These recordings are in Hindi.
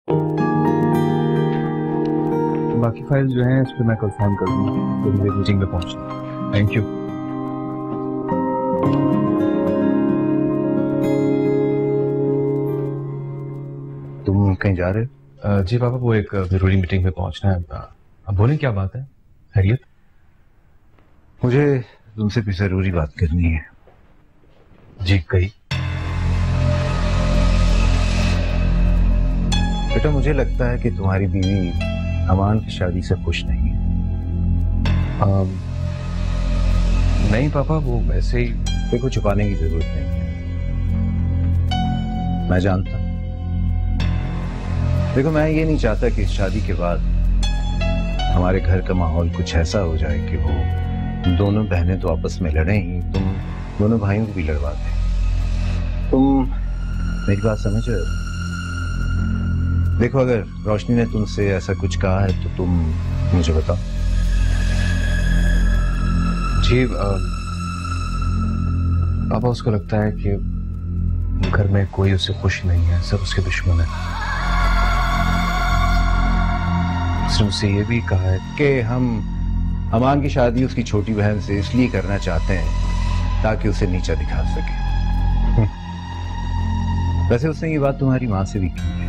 बाकी फाइल जो हैं इस पर मैं कल फोन कर दूंगा, तो मुझे मीटिंग में पहुंचना। Thank you. तुम कहीं जा रहे हो? जी पापा, वो एक जरूरी मीटिंग में पहुंचना है। अब बोलें क्या बात है? खैरियत? मुझे तुमसे कोई जरूरी बात करनी है। जी कही। बेटा, मुझे लगता है कि तुम्हारी बीवी अमान की शादी से खुश नहीं है। नहीं पापा, वो वैसे ही। देखो, छुपाने की जरूरत नहीं है, मैं जानता हूं। देखो, मैं ये नहीं चाहता कि इस शादी के बाद हमारे घर का माहौल कुछ ऐसा हो जाए कि वो दोनों बहनें तो आपस में लड़ें ही, तुम दोनों भाइयों को भी लड़वा दें। तुम मेरी बात समझ रहे हो? देखो, अगर रोशनी ने तुमसे ऐसा कुछ कहा है तो तुम मुझे बताओ। जी पापा, उसको लगता है कि घर में कोई उससे खुश नहीं है, सब उसके दुश्मन है। उसने मुझसे ये भी कहा है कि हम अमान की शादी उसकी छोटी बहन से इसलिए करना चाहते हैं ताकि उसे नीचा दिखा सके। वैसे उसने ये बात तुम्हारी माँ से भी की है।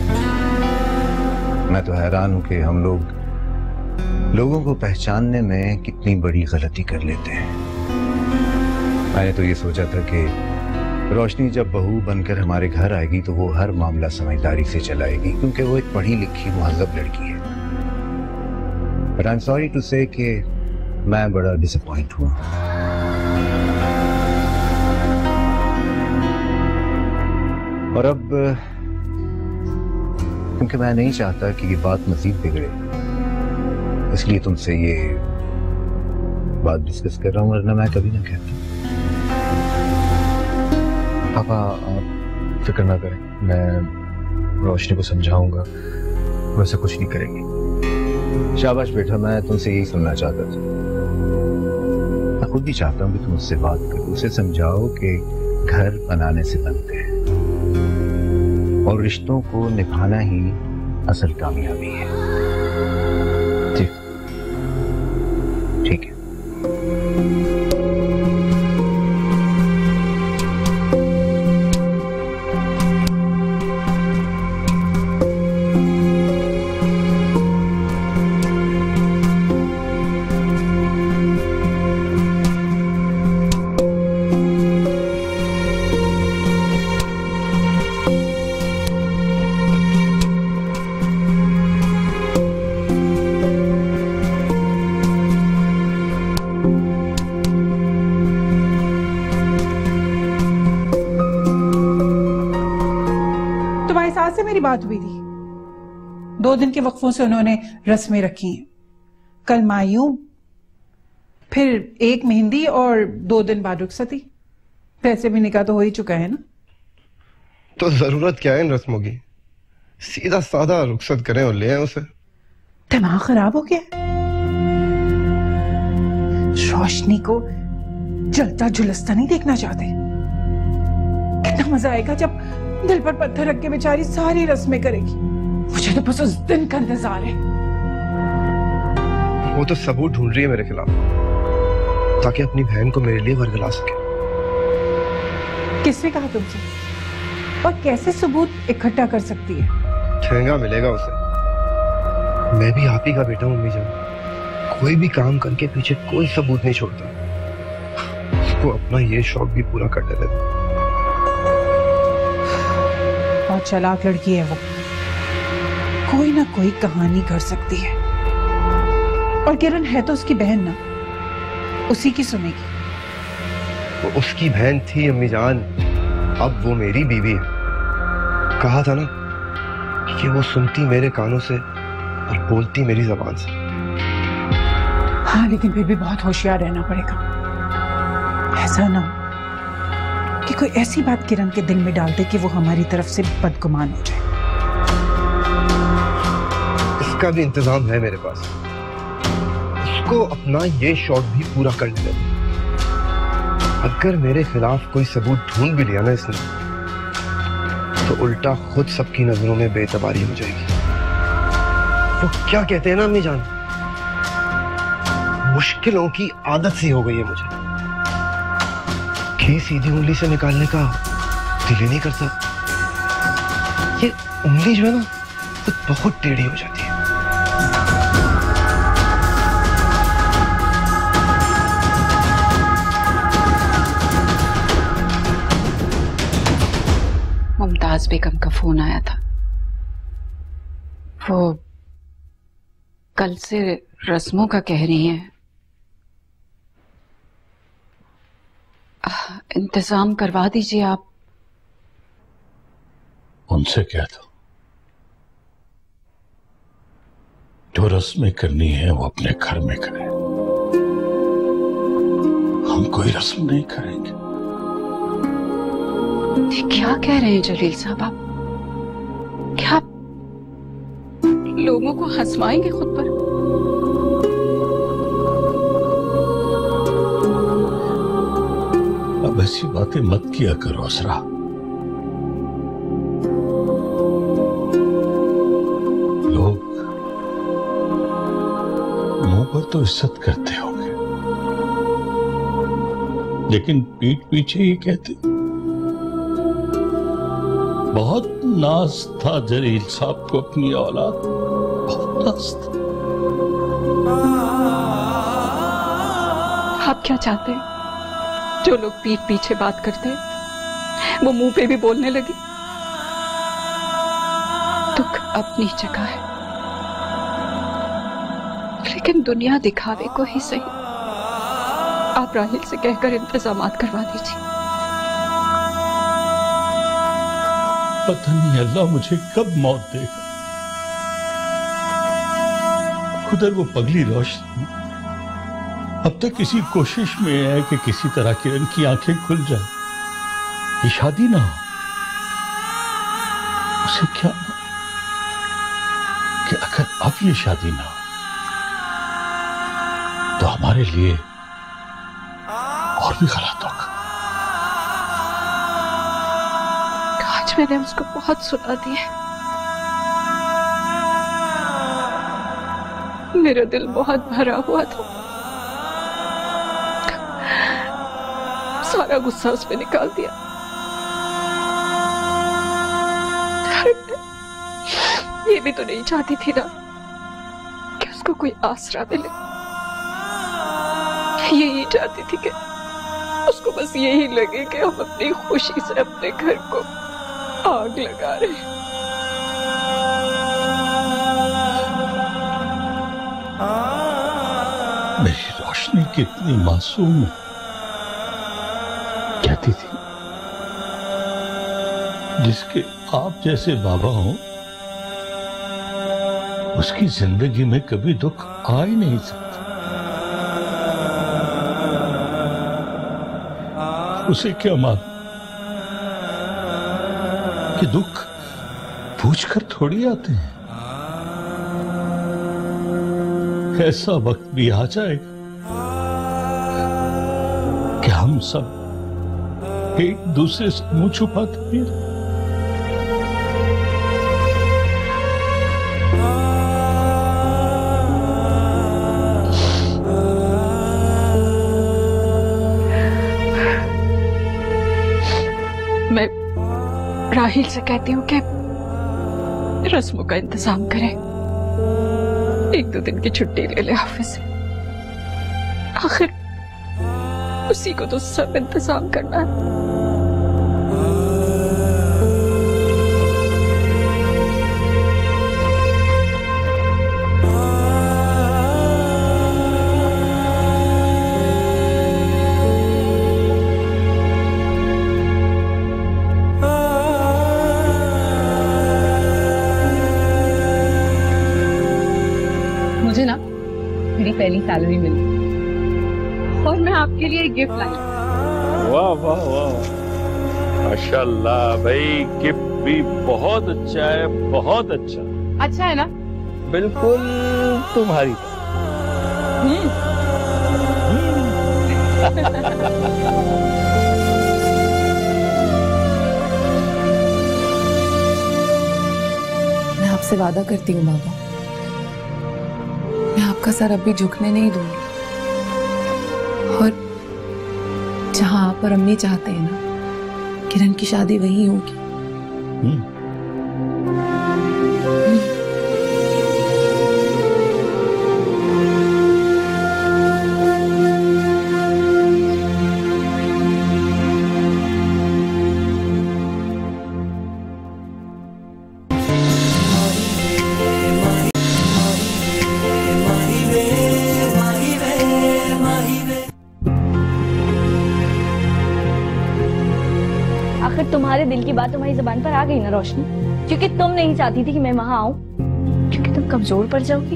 मैं तो हैरान हूं कि हम लोगों को पहचानने में कितनी बड़ी गलती कर लेते हैं। मैंने तो ये सोचा था कि रोशनी जब बहू बनकर हमारे घर आएगी तो वो हर मामला समझदारी से चलाएगी, क्योंकि वो एक पढ़ी लिखी मुहज़्ज़ब लड़की है। But I am sorry to say कि मैं बड़ा डिसअपॉइंट हुआ। और अब क्योंकि मैं नहीं चाहता कि ये बात मज़ीद बिगड़े, इसलिए तुमसे ये बात डिस्कस कर रहा हूँ, वरना मैं कभी ना कहता। पापा आप फिक्र ना करें, मैं रोशनी को समझाऊंगा, वैसे कुछ नहीं करेंगी। शाबाश बेटा, मैं तुमसे यही सुनना चाहता था। मैं खुद भी चाहता हूँ कि तुम उससे बात करो, उसे समझाओ कि घर बनाने से बनते हैं और रिश्तों को निभाना ही असल कामयाबी है। जी ठीक है। से मेरी बात हुई थी, 2 दिन के वक्फों से उन्होंने रस्में रखी हैं। कल मायूं, फिर एक मेहंदी और 2 दिन बाद रुखसती। वैसे भी निकाह तो हो ही चुका है ना। तो जरूरत क्या है इन रस्मों की? सीधा साधा रुखसत करें और ले आए उसे। दिमाग खराब हो गया। रोशनी को जलता झुलसता नहीं देखना चाहते। कितना मजा आएगा जब दिल पर पत्थर रख के बेचारी सारी रस्में करेगी। मुझे तो बस उस दिन का इंतजार है। वो तो सबूत ढूंढ रही है मेरे खिलाफ, ताकि अपनी बहन को मेरे लिए वरगला सके। किसने कहा तुमसे? और कैसे सबूत इकट्ठा कर सकती है? ठेंगा मिलेगा उसे। मैं भी आप ही का बेटा हूं अम्मी जान। कोई भी काम करके पीछे कोई सबूत नहीं छोड़ता। उसको अपना ये शौक भी पूरा करने देता। बहुत चालाक लड़की है वो, कोई ना कोई कहानी कर सकती है। और किरण है तो उसकी बहन ना, उसी की सुनेगी। वो उसकी बहन थी अम्मी जान, अब वो मेरी बीवी है। कहा था ना कि वो सुनती मेरे कानों से और बोलती मेरी जबान से। हाँ, लेकिन फिर भी बहुत होशियार रहना पड़ेगा। ऐसा ना हो कि कोई ऐसी बात किरण के दिल में डाल दे कि वो हमारी तरफ से बदगुमान हो जाए। इसका भी इंतजाम है मेरे पास। उसको अपना ये शौक भी पूरा करने दे। अगर मेरे खिलाफ कोई सबूत ढूंढ भी लिया ना इसने, तो उल्टा खुद सबकी नजरों में बेतबारी हो जाएगी। वो क्या कहते हैं ना अम्मी जान, मुश्किलों की आदत सी हो गई है मुझे। घी सीधी उंगली से निकालने का दिल ही नहीं करता। ये उंगली जो है ना वो बहुत टेढ़ी हो जाती है। मुमताज बेगम का फोन आया था। वो कल से रस्मों का कह रही हैं। इंतजाम करवा दीजिए आप। उनसे कह दो जो रस्में करनी है वो अपने घर में करें, हम कोई रस्म नहीं करेंगे। क्या कह रहे हैं जलील साहब आप? क्या आप लोगों को हंसवाएंगे खुद पर? अब ऐसी बातें मत किया करो असरा। लोग मुंह पर तो इज्जत करते होंगे, लेकिन पीठ पीछे ये कहते बहुत नाज था जलील साहब को अपनी औलाद, बहुत नाज था। आप क्या चाहते हैं? जो लोग पीठ पीछे बात करते हैं वो मुंह पे भी बोलने लगे। दुख अपनी जगह है, लेकिन दुनिया दिखावे को ही सही। आप राहिल से कहकर इंतजामात करवा दीजिए। पता नहीं अल्लाह मुझे कब मौत देगा। खुदर वो पगली रोशनी अब तक किसी कोशिश में है कि किसी तरह किरण की आंखें खुल जाए, ये शादी ना हो। उसे क्या कि अगर अब ये शादी ना हो तो हमारे लिए और भी गलत होगा। आज मैंने उसको बहुत सुना दिया। मेरा दिल बहुत भरा हुआ था, सारा गुस्सा उस पे निकाल दिया। ये भी तो नहीं चाहती थी ना कि उसको कोई आसरा मिले। यही चाहती थी कि उसको बस यही लगे कि हम अपनी खुशी से अपने घर को आग लगा रहे हैं। मेरी रोशनी कितनी मासूम है। कहती थी जिसके आप जैसे बाबा हो उसकी जिंदगी में कभी दुख आ ही नहीं सकता। उसे क्या मालूम कि दुख पूछकर थोड़ी आते हैं। ऐसा वक्त भी आ जाएगा कि हम सब एक दूसरे से मुंह छुपाते भी रहे। मैं राहिल से कहती हूँ कि रस्मों का इंतजाम करें। 1-2 दिन की छुट्टी ले ले ऑफिस से। आखिर उसी को तो सब इंतजाम करना है। मुझे ना मेरी पहली सैलरी मिली और मैं आपके लिए एक गिफ्ट लाई। वाह वाह वाह, माशाल्लाह भाई, गिफ्ट भी बहुत अच्छा है, बहुत अच्छा। अच्छा है ना? बिल्कुल तुम्हारी आपसे वादा करती हूँ बाबा, मैं आपका सर अभी झुकने नहीं दूंगी। और जहाँ आप और अम्मी चाहते हैं ना, किरण की शादी वही होगी। तुम्हारे दिल की बात तुम्हारी जुबान पर आ गई ना रोशनी, क्योंकि तुम नहीं चाहती थी कि मैं वहां आऊं, क्योंकि तुम कमजोर पड़ जाओगी,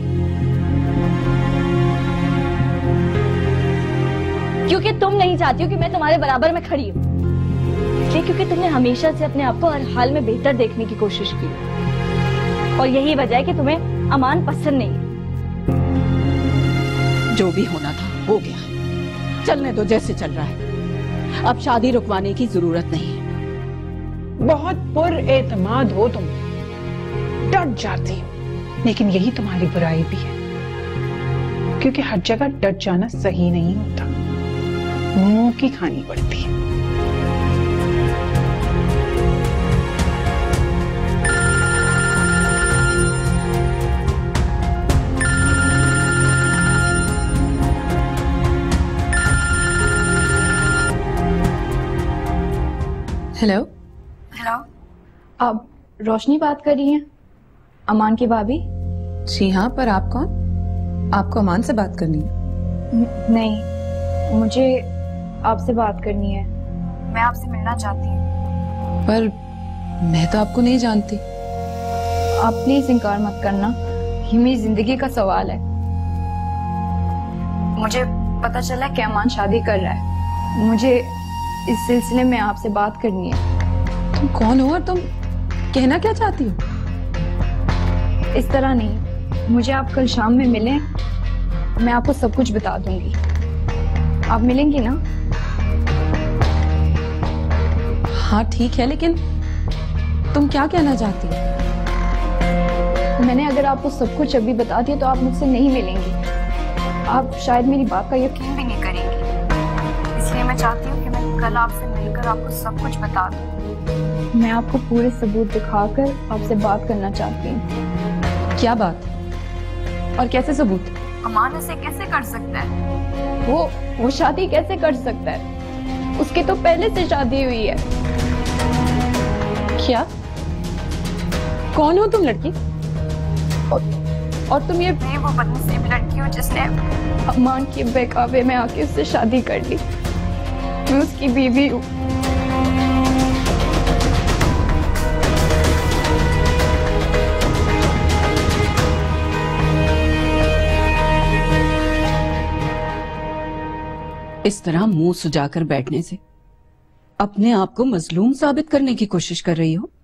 क्योंकि तुम नहीं चाहती हो कि मैं तुम्हारे बराबर में खड़ी हूं, इसलिए क्योंकि तुमने हमेशा से अपने आप को हर हाल में बेहतर देखने की कोशिश की, और यही वजह है कि तुम्हें अमान पसंद नहीं है। जो भी होना था हो गया, चलने दो जैसे चल रहा है, अब शादी रुकवाने की जरूरत नहीं है। बहुत पुरएतमाद हो तुम, डट जाती हो, लेकिन यही तुम्हारी बुराई भी है, क्योंकि हर जगह डट जाना सही नहीं होता, मुंह की खानी पड़ती है। हेलो हेलो, आप रोशनी बात कर रही हैं, अमान की भाभी? जी हाँ, पर आप कौन? आपको अमान से बात करनी है? नहीं, मुझे आपसे बात करनी है, मैं आपसे मिलना चाहती हूँ। पर मैं तो आपको नहीं जानती। आप प्लीज इनकार मत करना, ये मेरी जिंदगी का सवाल है। मुझे पता चला कि अमान शादी कर रहा है, मुझे इस सिलसिले में आपसे बात करनी है। तुम कौन हो और तुम कहना क्या चाहती हो? इस तरह नहीं, मुझे आप कल शाम में मिलें, मैं आपको सब कुछ बता दूंगी। आप मिलेंगी ना? हाँ ठीक है, लेकिन तुम क्या कहना चाहती हो? मैंने अगर आपको सब कुछ अभी बता दिया तो आप मुझसे नहीं मिलेंगी, आप शायद मेरी बात का यकीन भी नहीं करेंगी, इसलिए मैं चाहती हूँ कि मैं कल आपसे मिलकर आपको सब कुछ बता दूं। मैं आपको पूरे सबूत दिखाकर आपसे बात करना चाहती हूँ। क्या बात और कैसे सबूत? अमान ऐसे कैसे कर सकता है? वो शादी कैसे कर सकता है? उसकी तो पहले से शादी हुई है। क्या? कौन हो तुम लड़की? और तुम ये वो बदनसीब लड़की हो जिसने अमान के बहकावे में आके उससे शादी कर ली। मैं उसकी बीवी हूँ। इस तरह मुंह सुजाकर बैठने से अपने आप को मजलूम साबित करने की कोशिश कर रही हो।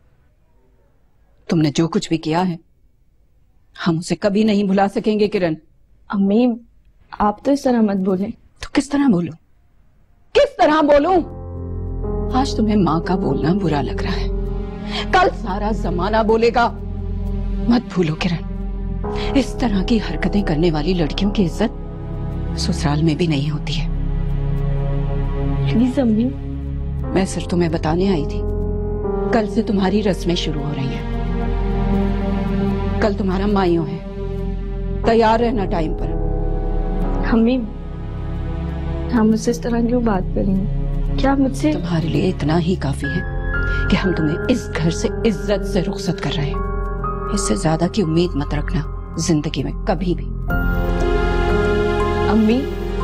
तुमने जो कुछ भी किया है हम उसे कभी नहीं भुला सकेंगे किरण। अम्मी, आप तो इस तरह मत बोलें। तो किस तरह बोलूं? किस तरह बोलूं? आज तुम्हें माँ का बोलना बुरा लग रहा है, कल सारा जमाना बोलेगा। मत भूलो किरण, इस तरह की हरकतें करने वाली लड़कियों की इज्जत ससुराल में भी नहीं होती है। प्लीज अम्मी। मैं सिर्फ तुम्हें बताने आई थी, कल से तुम्हारी रस्में शुरू हो रही हैं। कल तुम्हारा माइयों है, तैयार रहना टाइम पर। अम्मी, हम मुझसे इस तरह क्यों बात करेंगे? क्या मुझसे? तुम्हारे लिए इतना ही काफी है कि हम तुम्हें इस घर से इज्जत से रुखसत कर रहे हैं। इससे ज्यादा की उम्मीद मत रखना जिंदगी में कभी भी। अम्मी,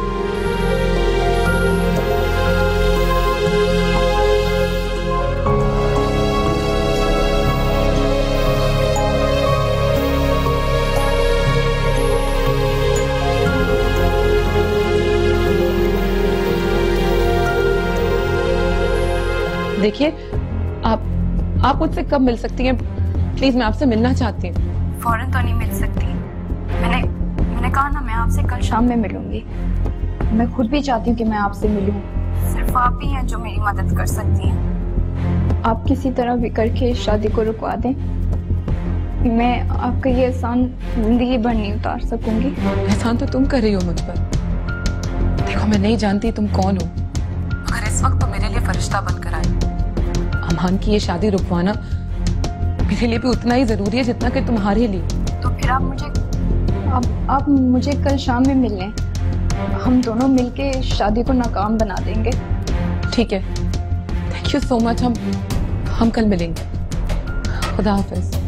देखिए, आप मुझसे कब मिल सकती हैं? प्लीज, मैं आपसे मिलना चाहती हूँ। फौरन तो नहीं मिल सकती। मैंने कहा ना, मैं आपसे कल शाम में मिलूंगी। मैं खुद भी चाहती हूँ कि मैं आपसे मिलूं। सिर्फ आप ही हैं जो मेरी मदद कर सकती हैं। आप किसी तरह भी करके इस शादी को रुकवा दें। मैं आपका ये एहसान जिंदगी भर नहीं उतार सकूंगी। एहसान तो तुम कर रही हो मुझ पर। देखो मैं नहीं जानती तुम कौन हो, मगर इस वक्त तो मेरे लिए फरिश्ता बनकर आई। अमान की ये शादी रुकवाना मेरे लिए भी उतना ही जरूरी है जितना कि तुम्हारे लिए। तो फिर आप मुझे कल शाम में मिल लें, हम दोनों मिलके शादी को नाकाम बना देंगे। ठीक है, थैंक यू सो मच। हम कल मिलेंगे। खुदा हाफिज।